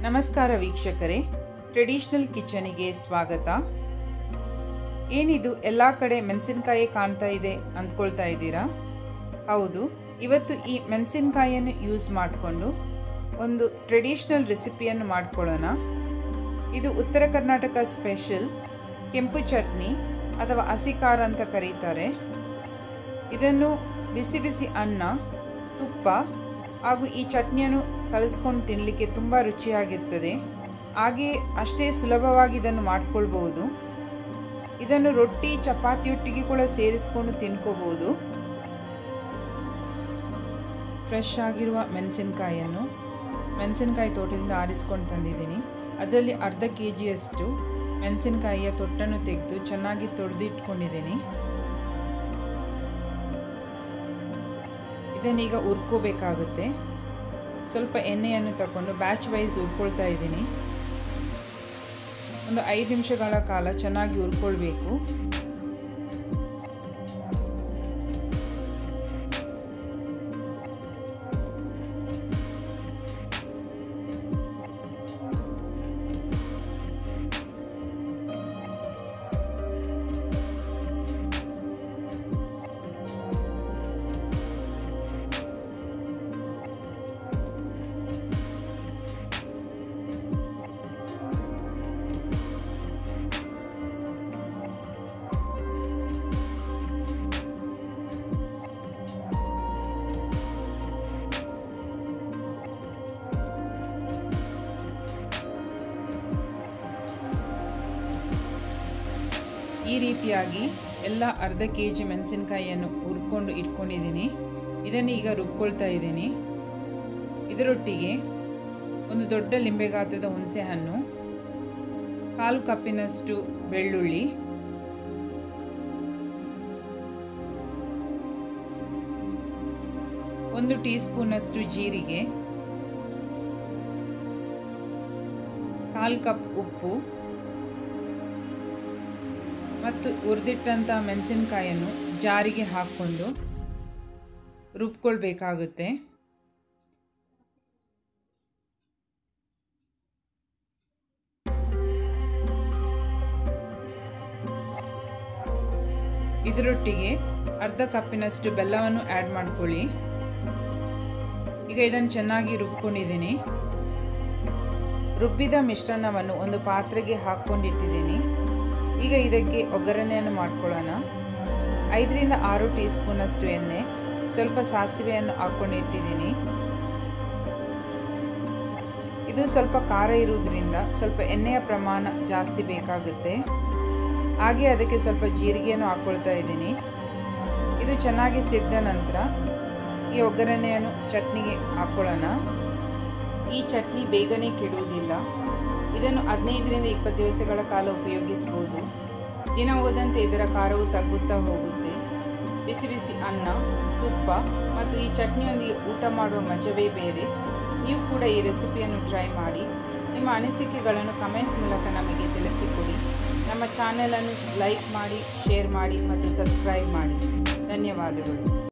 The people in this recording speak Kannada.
ನಮಸ್ಕಾರ ವೀಕ್ಷಕರೇ, ಟ್ರೆಡಿಷನಲ್ ಕಿಚನಿಗೆ ಸ್ವಾಗತ. ಏನಿದು ಎಲ್ಲ ಕಡೆ ಮೆಣಸಿನಕಾಯಿ ಕಾಣ್ತಾ ಇದೆ ಅಂದ್ಕೊಳ್ತಾ ಇದ್ದೀರಾ? ಹೌದು, ಇವತ್ತು ಈ ಮೆಣಸಿನಕಾಯಿಯನ್ನು ಯೂಸ್ ಮಾಡಿಕೊಂಡು ಒಂದು ಟ್ರೆಡಿಷನಲ್ ರೆಸಿಪಿಯನ್ನು ಮಾಡ್ಕೊಳ್ಳೋಣ. ಇದು ಉತ್ತರ ಕರ್ನಾಟಕ ಸ್ಪೆಷಲ್ ಕೆಂಪು ಚಟ್ನಿ ಅಥವಾ ಹಸಿ ಖಾರ ಅಂತ ಕರೀತಾರೆ. ಇದನ್ನು ಬಿಸಿ ಬಿಸಿ ಅನ್ನ, ತುಪ್ಪ ಹಾಗೂ ಈ ಚಟ್ನಿಯನ್ನು ಕಲಿಸ್ಕೊಂಡು ತಿನ್ನಲಿಕ್ಕೆ ತುಂಬ ರುಚಿಯಾಗಿರ್ತದೆ. ಹಾಗೆಯೇ ಅಷ್ಟೇ ಸುಲಭವಾಗಿ ಇದನ್ನು ಮಾಡ್ಕೊಳ್ಬೋದು. ಇದನ್ನು ರೊಟ್ಟಿ ಚಪಾತಿಯೊಟ್ಟಿಗೆ ಕೂಡ ಸೇರಿಸ್ಕೊಂಡು ತಿನ್ಕೋಬೋದು. ಫ್ರೆಶ್ ಆಗಿರುವ ಮೆಣಸಿನಕಾಯಿ ತೋಟದಿಂದ ಆರಿಸ್ಕೊಂಡು ತಂದಿದ್ದೀನಿ. ಅದರಲ್ಲಿ ಅರ್ಧ kg ಮೆಣಸಿನಕಾಯಿಯ ತೊಟ್ಟನ್ನು ತೆಗೆದು ಚೆನ್ನಾಗಿ ತೊಳೆದಿಟ್ಕೊಂಡಿದ್ದೀನಿ. ಇದನ್ನೀಗ ಹುರ್ಕೋಬೇಕಾಗುತ್ತೆ. ಸ್ವಲ್ಪ ಎಣ್ಣೆಯನ್ನು ತಗೊಂಡು ಬ್ಯಾಚ್ ವೈಸ್ ಹುರ್ಕೊಳ್ತಾ ಇದ್ದೀನಿ. ಒಂದು 5 ನಿಮಿಷಗಳ ಕಾಲ ಚೆನ್ನಾಗಿ ಹುರ್ಕೊಳ್ಬೇಕು. ಈ ರೀತಿಯಾಗಿ ಎಲ್ಲ ಅರ್ಧ kg ಮೆಣಸಿನಕಾಯಿಯನ್ನು ಹುರ್ಕೊಂಡು ಇಟ್ಕೊಂಡಿದ್ದೀನಿ. ಇದನ್ನು ಈಗ ರುಬ್ಕೊಳ್ತಾ ಇದ್ದೀನಿ. ಇದರೊಟ್ಟಿಗೆ ಒಂದು ದೊಡ್ಡ ಲಿಂಬೆ ಗಾತ್ರದ ಹುಣಸೆ ಹಣ್ಣು, 1/4 ಕಪ್ಪಿನಷ್ಟು ಬೆಳ್ಳುಳ್ಳಿ, ಒಂದು ಟೀ ಸ್ಪೂನಷ್ಟು ಜೀರಿಗೆ, 1/4 ಕಪ್ ಉಪ್ಪು ಮತ್ತು ಹುರಿದಿಟ್ಟಂಥ ಮೆಣಸಿನಕಾಯಿಯನ್ನು ಜಾರಿಗೆ ಹಾಕ್ಕೊಂಡು ರುಬ್ಕೊಳ್ಬೇಕಾಗುತ್ತೆ. ಇದರೊಟ್ಟಿಗೆ ಅರ್ಧ ಕಪ್ಪಿನಷ್ಟು ಬೆಲ್ಲವನ್ನು ಆ್ಯಡ್ ಮಾಡ್ಕೊಳ್ಳಿ. ಈಗ ಇದನ್ನು ಚೆನ್ನಾಗಿ ರುಬ್ಕೊಂಡಿದ್ದೀನಿ. ರುಬ್ಬಿದ ಮಿಶ್ರಣವನ್ನು ಒಂದು ಪಾತ್ರೆಗೆ ಹಾಕ್ಕೊಂಡಿಟ್ಟಿದ್ದೀನಿ. ಈಗ ಇದಕ್ಕೆ ಒಗ್ಗರಣೆಯನ್ನು ಮಾಡ್ಕೊಳ್ಳೋಣ. 5 ರಿಂದ 6 ಟೀ ಸ್ಪೂನಷ್ಟು ಎಣ್ಣೆ, ಸ್ವಲ್ಪ ಸಾಸಿವೆಯನ್ನು ಹಾಕ್ಕೊಂಡು ಇಟ್ಟಿದ್ದೀನಿ. ಇದು ಸ್ವಲ್ಪ ಖಾರ ಇರುವುದರಿಂದ ಸ್ವಲ್ಪ ಎಣ್ಣೆಯ ಪ್ರಮಾಣ ಜಾಸ್ತಿ ಬೇಕಾಗುತ್ತೆ. ಹಾಗೆ ಅದಕ್ಕೆ ಸ್ವಲ್ಪ ಜೀರಿಗೆಯನ್ನು ಹಾಕ್ಕೊಳ್ತಾ ಇದ್ದೀನಿ. ಇದು ಚೆನ್ನಾಗಿ ಸಿದ್ದ ನಂತರ ಈ ಒಗ್ಗರಣೆಯನ್ನು ಚಟ್ನಿಗೆ ಹಾಕ್ಕೊಳ್ಳೋಣ. ಈ ಚಟ್ನಿ ಬೇಗನೆ ಕೆಡುವುದಿಲ್ಲ. ಇದನ್ನು 15 ರಿಂದ 20 ದಿವಸಗಳ ಕಾಲ ಉಪಯೋಗಿಸಬಹುದು. ದಿನ ಹೋದಂತೆ ಇದರ ಖಾರವು ತಗ್ಗುತ್ತಾ ಹೋಗುತ್ತೆ. ಬಿಸಿ ಬಿಸಿ ಅನ್ನ, ತುಪ್ಪ ಮತ್ತು ಈ ಚಟ್ನಿಯೊಂದಿಗೆ ಊಟ ಮಾಡುವ ಮಜವೇ ಬೇರೆ. ನೀವು ಕೂಡ ಈ ರೆಸಿಪಿಯನ್ನು ಟ್ರೈ ಮಾಡಿ. ನಿಮ್ಮ ಅನಿಸಿಕೆಗಳನ್ನು ಕಮೆಂಟ್ ಮೂಲಕ ನಮಗೆ ತಿಳಿಸಿಕೊಡಿ. ನಮ್ಮ ಚಾನೆಲನ್ನು ಲೈಕ್ ಮಾಡಿ, ಶೇರ್ ಮಾಡಿ ಮತ್ತು ಸಬ್ಸ್ಕ್ರೈಬ್ ಮಾಡಿ. ಧನ್ಯವಾದಗಳು.